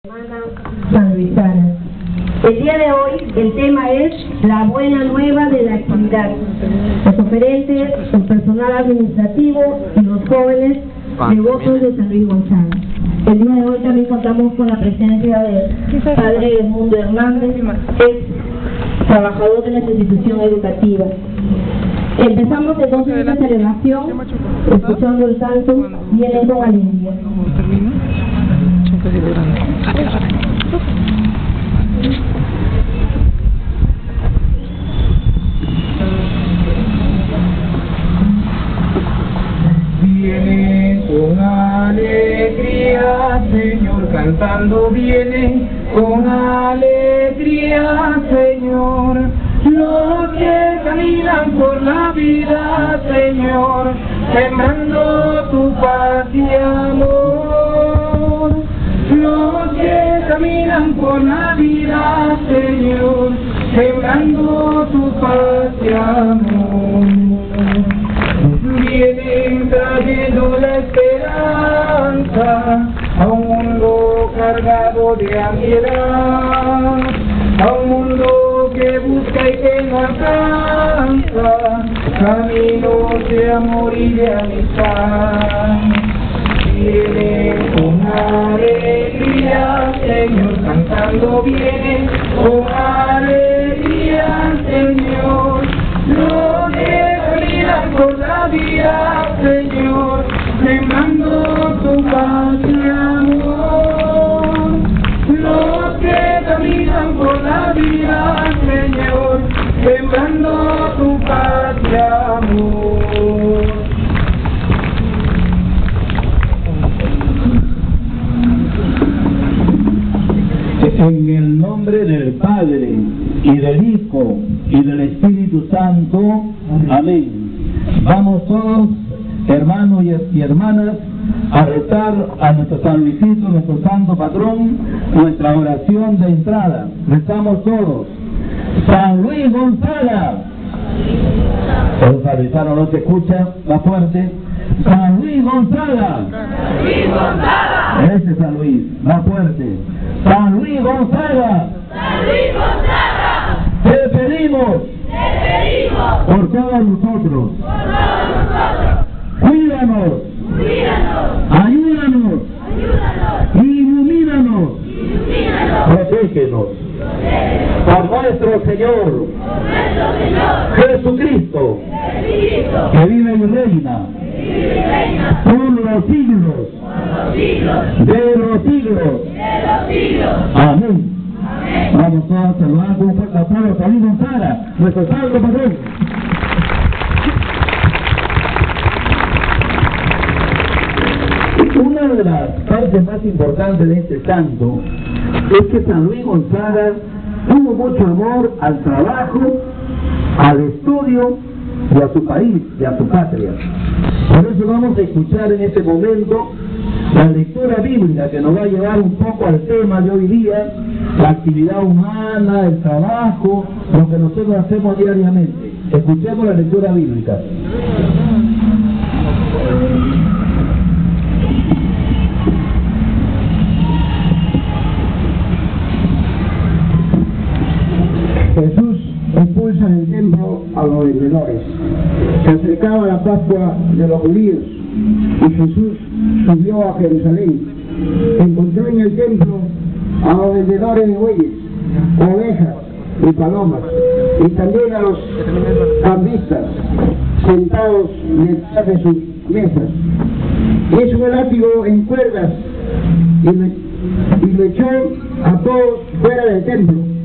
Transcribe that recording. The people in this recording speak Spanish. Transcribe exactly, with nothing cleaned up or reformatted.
Salvisana. El día de hoy el tema es la buena nueva de la actividad. Los oferentes, el personal administrativo y los jóvenes devotos de San Luis Gonzaga. El día de hoy también contamos con la presencia del padre Edmundo Hernández, ex trabajador de nuestra institución educativa. Empezamos entonces esta celebración escuchando el canto Vienen con alegría. Viene con alegría, Señor, cantando viene con alegría, Señor. Los que caminan por la vida, Señor, sembrando tu paz y amor. Los que caminan por la vida, Señor, sembrando tu paz y amor. Vienen trayendo la esperanza a un mundo cargado de ansiedad, a un mundo que busca y que no alcanza caminos de amor y de amistad. Vienen con alegría, Señor, cantando vienen con alegría, Señor. Los que caminan por la vida, Señor, sembrando tu paz y amor. Los que caminan por la vida, Señor, sembrando tu paz y amor. En el nombre del Padre, y del Hijo, y del Espíritu Santo. Amén. Vamos todos, hermanos y hermanas, a rezar a nuestro San Luisito, nuestro santo patrón, nuestra oración de entrada. Rezamos todos. San Luis Gonzaga. El salvisano no se escucha, más fuerte. San Luis Gonzaga. San Luis Gonzaga. Ese es San Luis, más fuerte. San Luis Gonzaga. San Luis Gonzaga. Te pedimos. Te pedimos. Por todos nosotros. Por todos nosotros. Cuídanos. Cuídanos. Ayúdanos. Ayúdanos. Ilumínanos. Ilumínanos. Protégenos. Por nuestro Señor. Por nuestro Señor. Jesucristo. Jesucristo. Que vive y reina. Que vive y reina. Por los siglos. Por los siglos. De los siglos. De los siglos. Amén. Amén. Vamos todos a saludar con un fuerte aplauso a San Luis Gonzaga, nuestro santo patrón. Una de las partes más importantes de este santo es que San Luis Gonzaga tuvo mucho amor al trabajo, al estudio y a su país y a su patria. Por eso vamos a escuchar en este momento la lectura bíblica que nos va a llevar un poco al tema de hoy día, la actividad humana, el trabajo, lo que nosotros hacemos diariamente. Escuchemos la lectura bíblica. Jesús expulsa del templo a los vendedores. Se acercaba la Pascua de los judíos y Jesús subió a Jerusalén. Encontró en el templo a los vendedores de bueyes, ovejas y palomas, y también a los cambistas sentados detrás de sus mesas. Hizo el látigo en cuerdas y lo, y lo echó a todos fuera del templo.